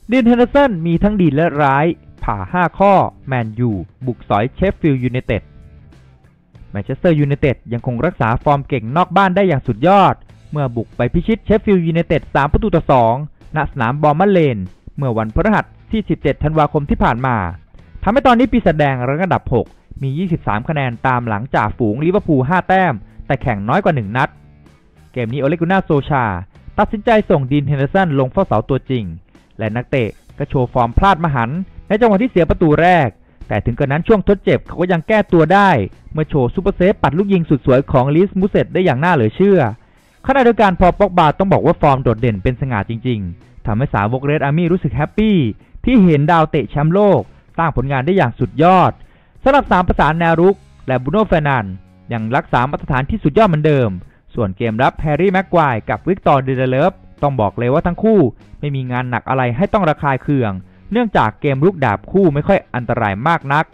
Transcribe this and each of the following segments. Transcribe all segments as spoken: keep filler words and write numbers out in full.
ดีน เฮนเดอร์สันมีทั้งดีและร้ายผ่าห้าข้อแมนยูบุกสอยเชฟฟิลด์ยูไนเต็ดแมนเชสเตอร์ยูไนเต็ดยังคงรักษาฟอร์มเก่งนอกบ้านได้อย่างสุดยอดเมื่อบุกไปพิชิตเชฟฟิลด์ยูไนเต็ดสามประตูต่อสองณสนามบอร์มัลเลนเมื่อวันพฤหัสที่สิบเจ็ดธันวาคมที่ผ่านมาทำให้ตอนนี้ปีศาจแดงรั้งอันดับหกมียี่สิบสามคะแนนตามหลังจากฝูงลิเวอร์พูลห้าแต้มแต่แข่งน้อยกว่าหนึ่งนัดเกมนี้โอเลกุน่าโซชาตัดสินใจส่งดีน เฮนเดอร์สันลงเฝ้าเสาตัวจริงและนักเตะก็โชว์ฟอร์มพลาดมหันต์ในจังหวะที่เสียประตูแรกแต่ถึงกระนั้นช่วงทดเจ็บเขาก็ยังแก้ตัวได้เมื่อโชว์ซูเปอร์เซฟปัดลูกยิงสุดสวยของลิสมูเซตได้อย่างน่าเหลือเชื่อขณะเดียวกันพอป็อกบาต้องบอกว่าฟอร์มโดดเด่นเป็นสง่าจริงๆทำให้สาวกเรดอาร์มี่รู้สึกแฮปปี้ที่เห็นดาวเตะแชมป์โลกสร้างผลงานได้อย่างสุดยอดสำหรับสามประสานแนวรุกและบูโน่ เฟร์นันด์ยังรักษามาตรฐานที่สุดยอดเหมือนเดิมส่วนเกมรับแฮร์รี่ แม็กไกวร์กับวิกตอร์ เดเดเลฟต้องบอกเลยว่าทั้งคู่ไม่มีงานหนักอะไรให้ต้องระคายเคืองเนื่องจากเกมรุกดาบคู่ไม่ค่อยอันตรายมากนัก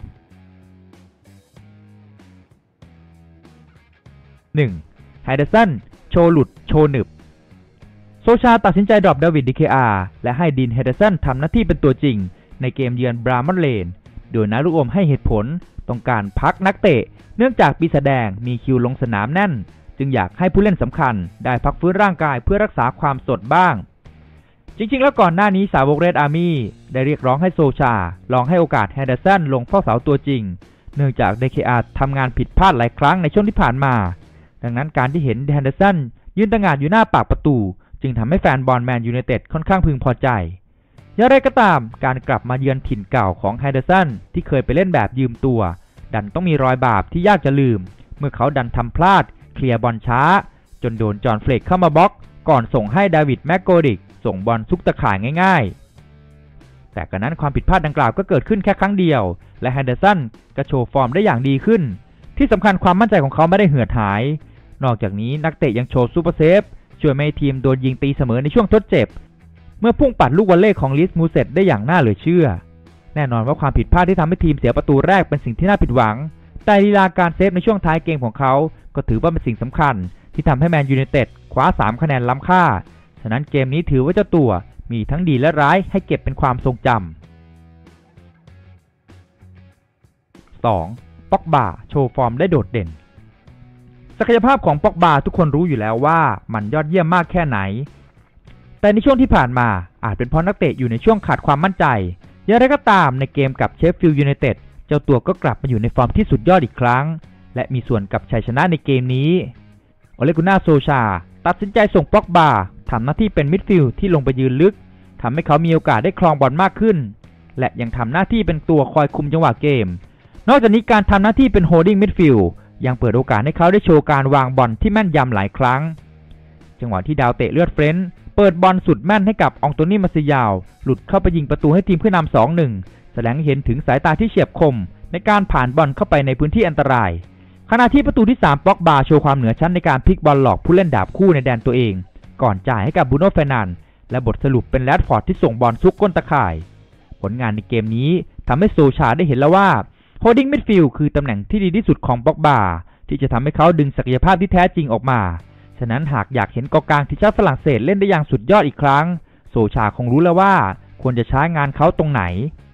หนึ่ง ไฮเดอร์สันโชว์หลุดโชว์หนึบโซชาตัดสินใจดรอปดาวิด ดี เค อาร์ และให้ดีน เฮนเดอร์สันทำหน้าที่เป็นตัวจริงในเกมเยือนบรามันเลนโดยนารุโอมให้เหตุผลต้องการพักนักเตะเนื่องจากปีศาจแดงมีคิวลงสนามแน่นจึงอยากให้ผู้เล่นสำคัญได้พักฟื้นร่างกายเพื่อรักษาความสดบ้างจริงๆแล้วก่อนหน้านี้สาวกเรดอาร์มี่ได้เรียกร้องให้โซชาลองให้โอกาสแฮนเดอร์สันลงเฝ้าเสาตัวจริงเนื่องจาก ดี เค อาร์ ทำงานผิดพลาดหลายครั้งในช่วงที่ผ่านมาดังนั้นการที่เห็นแฮนเดอร์สันยืนตะงานอยู่หน้าปากประตูจึงทำให้แฟนบอลแมนยูไนเต็ดค่อนข้างพึงพอใจอย่างไรก็ตามการกลับมาเยือนถิ่นเก่าของแฮนเดอร์สันที่เคยไปเล่นแบบยืมตัวดันต้องมีรอยบาปที่ยากจะลืมเมื่อเขาดันทำพลาดเคลียร์บอลช้าจนโดนจอห์นเฟลกเข้ามาบล็อกก่อนส่งให้ดาวิด แม็กโกดิกส่งบอลซุกตะข่ายง่ายๆแต่กระนั้นความผิดพลาดดังกล่าวก็เกิดขึ้นแค่ครั้งเดียวและแฮนเดอร์สันก็โชว์ฟอร์มได้อย่างดีขึ้นที่สำคัญความมั่นใจของเขาไม่ได้เหือดหายนอกจากนี้นักเตะยังโชว์ซูเปอร์เซฟช่วยไม่ให้ทีมโดนยิงตีเสมอในช่วงทดเจ็บเมื่อพุ่งปัดลูกวอลเลย์ของลิสมูเซตได้อย่างน่าเหลือเชื่อแน่นอนว่าความผิดพลาดที่ทำให้ทีมเสียประตูแรกเป็นสิ่งที่น่าผิดหวังแต่ลีลาการเซฟในช่วงท้ายเกมของเขาก็ถือว่าเป็นสิ่งสำคัญที่ทำให้แมนยูไนเต็ดคว้าสามคะแนนล้ำค่าฉะนั้นเกมนี้ถือว่าเจ้าตัวมีทั้งดีและร้ายให้เก็บเป็นความทรงจำ สอง ป็อกบาโชว์ฟอร์มได้โดดเด่นศักยภาพของป็อกบาทุกคนรู้อยู่แล้วว่ามันยอดเยี่ยมมากแค่ไหนแต่ในช่วงที่ผ่านมาอาจเป็นเพราะนักเตะอยู่ในช่วงขาดความมั่นใจอย่างไรก็ตามในเกมกับเชฟฟิลด์ยูไนเต็ดเจ้าตัวก็กลับมาอยู่ในฟอร์มที่สุดยอดอีกครั้งและมีส่วนกับชัยชนะในเกมนี้โอเลกุน่าโซชาตัดสินใจส่งป็อกบาทำหน้าที่เป็นมิดฟิลด์ที่ลงไปยืนลึกทำให้เขามีโอกาสได้ครองบอลมากขึ้นและยังทำหน้าที่เป็นตัวคอยคุมจังหวะเกมนอกจากนี้การทำหน้าที่เป็นโฮลดิ้งมิดฟิลด์ยังเปิดโอกาสให้เขาได้โชว์การวางบอลที่แม่นยำหลายครั้งจังหวะที่ดาวเตะเลือดเฟรนช์เปิดบอลสุดแม่นให้กับอองโตนี่ มาซิยาวหลุดเข้าไปยิงประตูให้ทีมขึ้นนำ สองหนึ่ง แสดงให้เห็นถึงสายตาที่เฉียบคมในการผ่านบอลเข้าไปในพื้นที่อันตรายขณะที่ประตูที่สามป็อกบาโชว์ความเหนือชั้นในการพลิกบอลหลอกผู้เล่นดาบคู่ในแดนตัวเองก่อนจ่ายให้กับบูโน่ เฟร์นันด์และบทสรุปเป็นแรดฟอร์ดที่ส่งบอลซุกก้นตะข่ายผลงานในเกมนี้ทำให้โซชาได้เห็นแล้วว่าโฮลดิ้งมิดฟิลด์คือตำแหน่งที่ดีที่สุดของป็อกบาที่จะทำให้เขาดึงศักยภาพที่แท้จริงออกมาฉะนั้นหากอยากเห็นกองกลางทีมชาติฝรั่งเศสเล่นได้อย่างสุดยอดอีกครั้งโซชาคงรู้แล้วว่าควรจะใช้งานเขาตรงไหน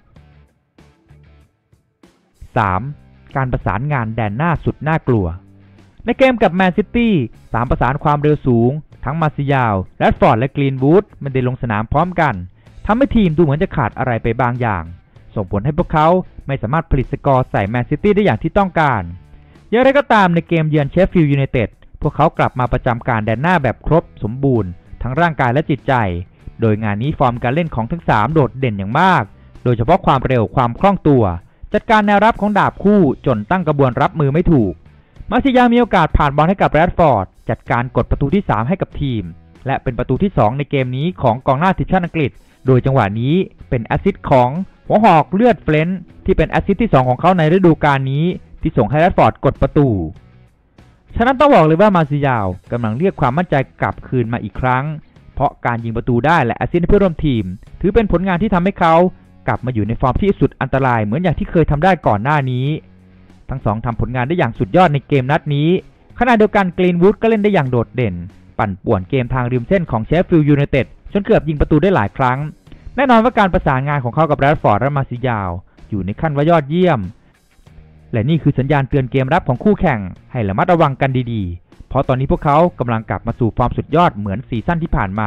สาม การประสานงานแดนหน้าสุดน่ากลัวในเกมกับแมนซิตี้สามประสานความเร็วสูงทั้งมาซิยาวแรดฟอร์ดและกรีนวูดไม่ได้ลงสนามพร้อมกันทำให้ทีมดูเหมือนจะขาดอะไรไปบางอย่างส่งผลให้พวกเขาไม่สามารถผลิตสกอร์ใส่แมนซิตี้ได้อย่างที่ต้องการอย่างไรก็ตามในเกมเยือนเชฟฟิลด์ยูไนเต็ดพวกเขากลับมาประจำการแดนหน้าแบบครบสมบูรณ์ทั้งร่างกายและจิตใจโดยงานนี้ฟอร์มการเล่นของทั้งสามโดดเด่นอย่างมากโดยเฉพาะความเร็วความคล่องตัวจัดการแนวรับของดาบคู่จนตั้งกระบวนรับมือไม่ถูกมาซิยามีโอกาสผ่านบอลให้กับแรดฟอร์ดจัดการกดประตูที่สามให้กับทีมและเป็นประตูที่สองในเกมนี้ของกองหน้าทีมชาติอังกฤษโดยจังหวะนี้เป็นแอสซิสต์ของหัวหอกเลือดเฟรนช์ที่เป็นแอสซิสต์ที่สองของเขาในฤดูกาลนี้ที่ส่งให้แรดฟอร์ดกดประตูฉะนั้นต้องบอกเลยว่ามาซิยาวกำลังเรียกความมั่นใจกลับคืนมาอีกครั้งเพราะการยิงประตูได้และแอสซิสต์ให้เพื่อนร่วมทีมถือเป็นผลงานที่ทำให้เขากลับมาอยู่ในฟอร์มที่สุดอันตรายเหมือนอย่างที่เคยทำได้ก่อนหน้านี้ทั้งสองทำผลงานได้อย่างสุดยอดในเกมนัดนี้ขณะเดียวกันกรีนวูดก็เล่นได้อย่างโดดเด่นปั่นป่วนเกมทางริมเส้นของเชฟฟิลด์ยูไนเต็ดจนเกือบยิงประตูได้หลายครั้งแน่นอนว่าการประสานงานของเขากับแรดฟอร์ดและมาซิยาวอยู่ในขั้นว่ายอดเยี่ยมและนี่คือสัญญาณเตือนเกมรับของคู่แข่งให้ระมัดระวังกันดีๆเพราะตอนนี้พวกเขากำลังกลับมาสู่ฟอร์มสุดยอดเหมือนซีซั่นที่ผ่านมา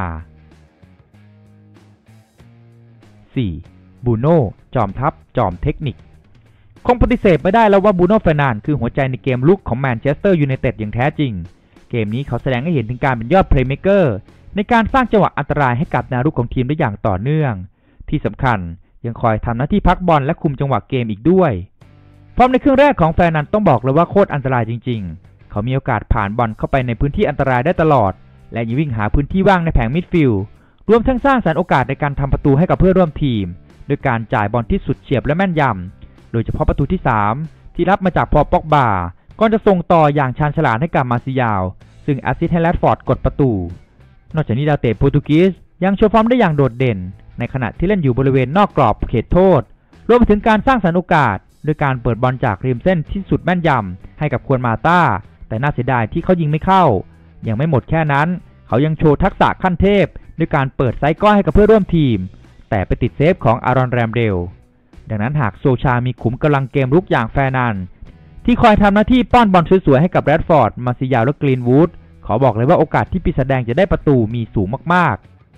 สี่. บูโน่จอมทัพจอมเทคนิคคงปฏิเสธไม่ได้แล้วว่าบูโน่ เฟอร์นันด์คือหัวใจในเกมลุกของแมนเชสเตอร์ยูไนเต็ดอย่างแท้จริงเกมนี้เขาแสดงให้เห็นถึงการเป็นยอดเพลย์เมคเกอร์ในการสร้างจังหวะอันตรายให้กับแนวรุกของทีมได้อย่างต่อเนื่องที่สำคัญยังคอยทำหน้าที่พักบอลและคุมจังหวะเกมอีกด้วยฟอร์มในครึ่งแรกของเฟอร์นันด์ต้องบอกเลยว่าโคตรอันตรายจริงๆเขามีโอกาสผ่านบอลเข้าไปในพื้นที่อันตรายได้ตลอดและยังวิ่งหาพื้นที่ว่างในแผงมิดฟิลด์รวมทั้งสร้างสรรค์โอกาสในการทำประตูให้กับเพื่อนร่วมทีมโดยการจ่ายบอลที่สุดเฉียบและแม่นยำโดยเฉพาะประตูที่สามที่รับมาจากพอล ป็อกบาก่อนจะส่งต่ออย่างชาญฉลาดให้กับมาซิยาวซึ่งแอสซิสต์ให้แรดฟอร์ดกดประตูนอกจากนี้ดาวเตะโปรตุเกสยังโชว์ฟอร์มได้อย่างโดดเด่นในขณะที่เล่นอยู่บริเวณนอกกรอบเขตโทษรวมไปถึงการสร้างสรรค์โอกาสโดยการเปิดบอลจากริมเส้นที่สุดแม่นยำให้กับควนมาต้าแต่น่าเสียดายที่เขายิงไม่เข้ายังไม่หมดแค่นั้นเขายังโชว์ทักษะขั้นเทพด้วยการเปิดไซส์ก้อยให้กับเพื่อนร่วมทีมแต่ไปติดเซฟของอารอน แรมเดลดังนั้นหากโซชามีขุมกำลังเกมรุกอย่างแฟร์นันที่คอยทำหน้าที่ป้อนบอลสวยๆให้กับแรดฟอร์ดมาซิยาวและกรีนวูดขอบอกเลยว่าโอกาสที่ปีศาจแดงจะได้ประตูมีสูงมาก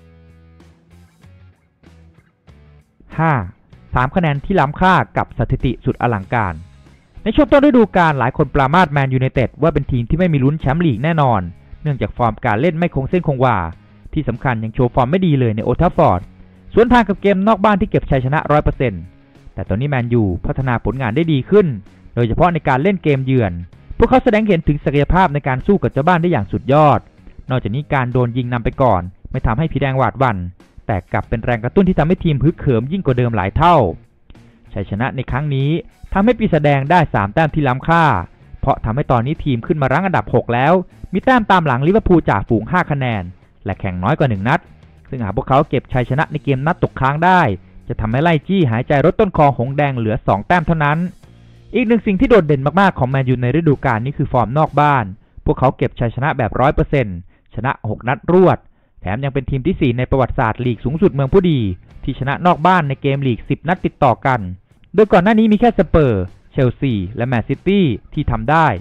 ๆ ห้า. สาม คะแนนที่ล้ำค่ากับสถิติสุดอลังการในช่วงต้นฤดูกาลหลายคนปรามาสแมนยูไนเต็ดว่าเป็นทีมที่ไม่มีลุ้นแชมป์ลีกแน่นอนเนื่องจากฟอร์มการเล่นไม่คงเส้นคงวาที่สำคัญยังโชว์ฟอร์มไม่ดีเลยในโอลด์แทราฟฟอร์ดสวนทางกับเกมนอกบ้านที่เก็บชัยชนะ ร้อยเปอร์เซ็นต์ แต่ตอนนี้แมนยูพัฒนาผลงานได้ดีขึ้นโดยเฉพาะในการเล่นเกมเยือนพวกเขาแสดงเห็นถึงศักยภาพในการสู้กับเจ้าบ้านได้อย่างสุดยอดนอกจากนี้การโดนยิงนำไปก่อนไม่ทำให้ผีแดงหวาดหวั่นแต่กลับเป็นแรงกระตุ้นที่ทำให้ทีมฮึกเหิมยิ่งกว่าเดิมหลายเท่าชัยชนะในครั้งนี้ทำให้ปีศาจแดงได้สามแต้มที่ล้ำค่าเพราะทำให้ตอนนี้ทีมขึ้นมารั้งอันดับหกแล้วมีแต้มตามหลังลิเวอร์พูลจ่าฝูงห้าคะแนนและแข่งน้อยกว่าหนึ่งนัดซึ่งหากพวกเขาเก็บชัยชนะในเกมนัดตกค้างได้จะทำให้ไล่จี้หายใจรถต้นคอหงแดงเหลือสองแต้มเท่านั้นอีกหนึ่งสิ่งที่โดดเด่นมากๆของแมนยูในฤดูกาลนี้คือฟอร์มนอกบ้านพวกเขาเก็บชัยชนะแบบ ร้อยเปอร์เซ็นต์ ชนะหกนัดรวดแถมยังเป็นทีมที่สี่ในประวัติศาสตร์ลีกสูงสุดเมืองผู้ดีที่ชนะนอกบ้านในเกมลีกสิบนัดติดต่อกันโดยก่อนหน้านี้มีแค่สเปอร์เชลซีและแมนซิตี้ที่ทำได้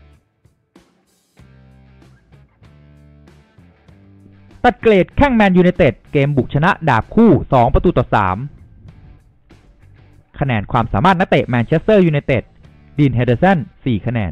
ตัดเกรดแข้งแมนยูไนเต็ดเกมบุกชนะดาบคู่สองประตูต่อสามคะแนนความสามารถนักเตะแมนเชสเตอร์ยูไนเต็ดดีน เฮเดอร์สันสี่คะแนน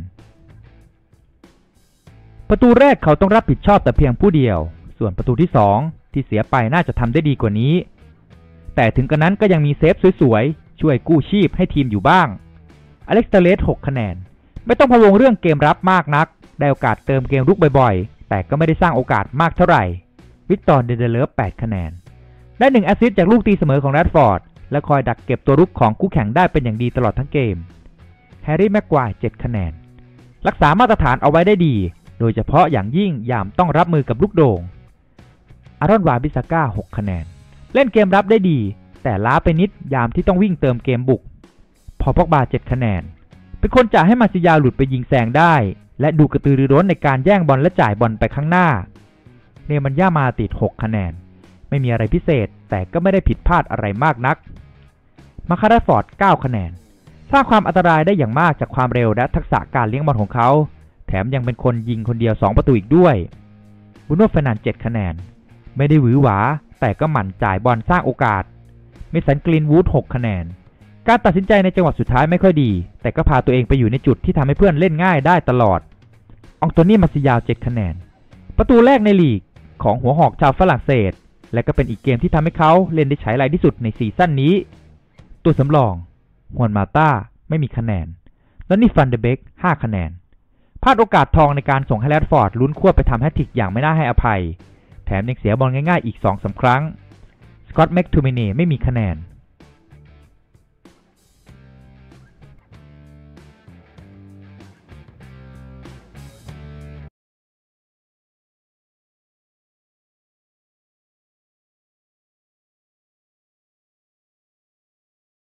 ประตูแรกเขาต้องรับผิดชอบแต่เพียงผู้เดียวส่วนประตูที่สองที่เสียไปน่าจะทำได้ดีกว่านี้แต่ถึงกระนั้นก็ยังมีเซฟสวยๆช่วยกู้ชีพให้ทีมอยู่บ้างอเล็กซ์ เทเลสหกคะแนนไม่ต้องพะวงเรื่องเกมรับมากนักได้โอกาสเติมเกมรุกบ่อยๆแต่ก็ไม่ได้สร้างโอกาสมากเท่าไหร่วิกตอร์ เดเดเลฟแปดคะแนนได้หนึ่งแอสซิสต์จากลูกตีเสมอของแรดฟอร์ดและคอยดักเก็บตัวรุกของคู่แข่งได้เป็นอย่างดีตลอดทั้งเกมแฮร์รี่ แม็กไกวร์เจ็ดคะแนนรักษามาตรฐานเอาไว้ได้ดีโดยเฉพาะอย่างยิ่งยามต้องรับมือกับลูกโด่งอารอน วาบิซาก้าหกคะแนนเล่นเกมรับได้ดีแต่ล้าไปนิดยามที่ต้องวิ่งเติมเกมบุกพอ ป็อกบาเจ็ดคะแนนเป็นคนจ่ายให้มาซิยาวหลุดไปยิงแซงได้และดูกระตือรือร้นในการแย่งบอลและจ่ายบอลไปข้างหน้าเนมันย่ามาติดหกคะแนนไม่มีอะไรพิเศษแต่ก็ไม่ได้ผิดพลาดอะไรมากนักมาคาราฟอร์ดเก้าคะแนนสร้างความอันตรายได้อย่างมากจากความเร็วและทักษะการเลี้ยงบอลของเขาแถมยังเป็นคนยิงคนเดียวสองประตูอีกด้วยบูโน่ เฟอร์นันด์เจ็ดคะแนนไม่ได้หวือหวาแต่ก็หมั่นจ่ายบอลสร้างโอกาสเมสัน กรีนวูดหกคะแนนการตัดสินใจในจังหวะสุดท้ายไม่ค่อยดีแต่ก็พาตัวเองไปอยู่ในจุดที่ทำให้เพื่อนเล่นง่ายได้ตลอดอองโตนี่ มาซิยาวเจ็ดคะแนนประตูแรกในลีกของหัวหอกชาวฝรั่งเศสและก็เป็นอีกเกมที่ทำให้เขาเล่นได้ใช้ไรที่สุดในซีซั่นนี้ตัวสำรองฮวนมาต้าไม่มีคะแนนและนี่ฟันเดเบกห้าคะแนนพลาดโอกาสทองในการส่งให้แรดฟอร์ดลุ้นควบไปทำแฮตทริกอย่างไม่น่าให้อภัยแถมยังเสียบอลง่ายๆอีก สองสาม ครั้งสกอตต์ แม็กทูมิเน่ไม่มีคะแนน